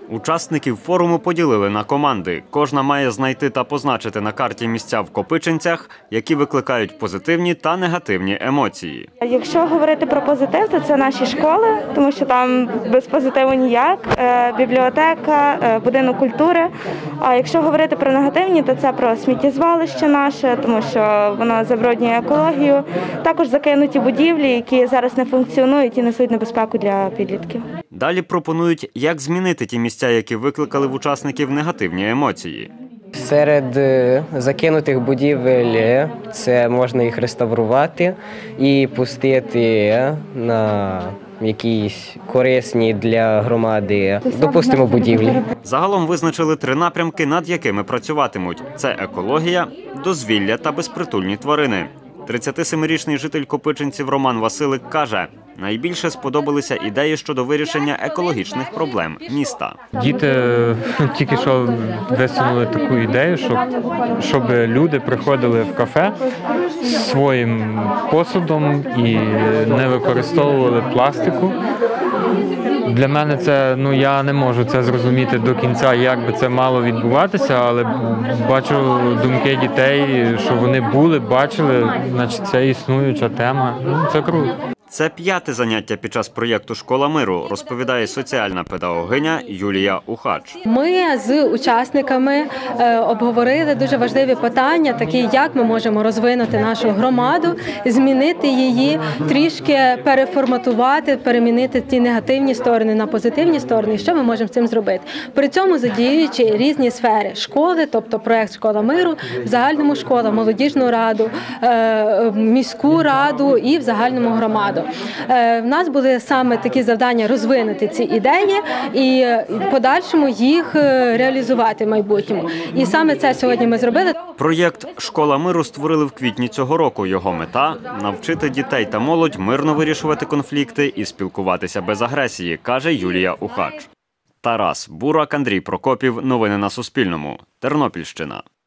Учасників форуму поділили на команди. Кожна має знайти та позначити на карті місця в Копичинцях, які викликають позитивні та негативні емоції. Якщо говорити про позитив, то це наші школи, тому що там без позитиву ніяк, бібліотека, будинок культури. А якщо говорити про негативні, то це про сміттєзвалище наше, тому що воно забруднює екологію. Також закинуті будівлі, які зараз не функціонують і несуть небезпеку для підлітків. Далі пропонують, як змінити ті місця, які викликали в учасників негативні емоції. Серед закинутих будівель це можна їх реставрувати і пустити на якісь корисні для громади, допустимо, будівлі. Загалом визначили 3 напрямки, над якими працюватимуть. Це екологія, дозвілля та безпритульні тварини. 37-річний житель Копичинців Роман Василик каже, найбільше сподобалися ідеї щодо вирішення екологічних проблем міста. Діти тільки що висунули таку ідею, щоб люди приходили в кафе з своїм посудом і не використовували пластику. Для мене це, я не можу це зрозуміти до кінця, як би це мало відбуватися, але бачу думки дітей, що вони бачили, значить це існуюча тема. Це круто. Це 5-те заняття під час проєкту «Школа миру», розповідає соціальна педагогиня Юлія Ухач. Ми з учасниками обговорили дуже важливі питання, такі як ми можемо розвинути нашу громаду, змінити її, трішки переформатувати, перемінити ті негативні сторони на позитивні сторони, що ми можемо з цим зробити. При цьому задіюючи різні сфери школи, тобто проєкт «Школа миру», в загальному школа, молодіжну раду, міську раду і в загальному громаду. В нас були саме такі завдання розвинути ці ідеї і в подальшому їх реалізувати в майбутньому. І саме це сьогодні ми зробили. Проєкт «Школа миру» створили в квітні цього року. Його мета – навчити дітей та молодь мирно вирішувати конфлікти і спілкуватися без агресії, каже Юлія Ухач. Тарас Бурак, Андрій Прокопів. Новини на Суспільному. Тернопільщина.